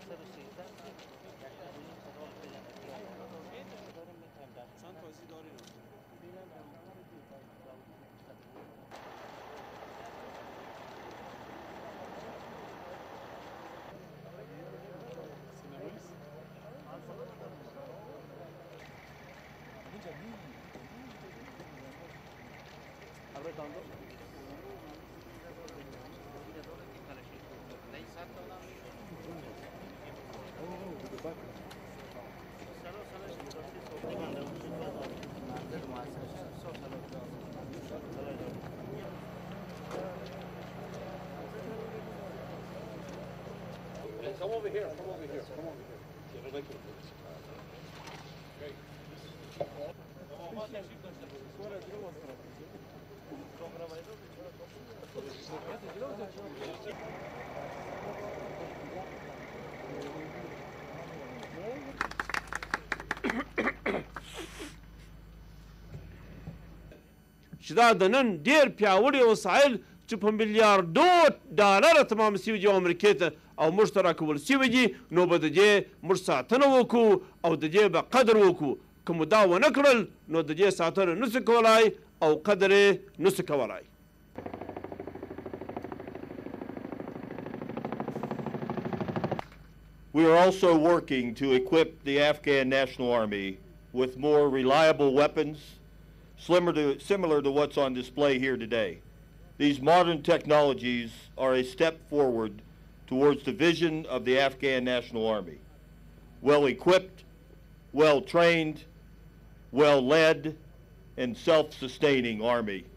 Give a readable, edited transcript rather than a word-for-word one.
Come over here, come over here, come over here. شدادنن دیر پیاوړي وسایل چې په $1,000,000,000 تمام شوي دي امریکې ته او موږ ته راکول شوي دي نو به د دې موږ ساتنه وکړو او د دې به قدر وکړو که مو دا ونه کړل نو د دې ساتنه نسو کولای او قدر یې نسو کولای. We are also working to equip the Afghan National Army with more reliable weapons, similar to what's on display here today. These modern technologies are a step forward towards the vision of the Afghan National Army. Well-equipped, well-trained, well-led, and self-sustaining army.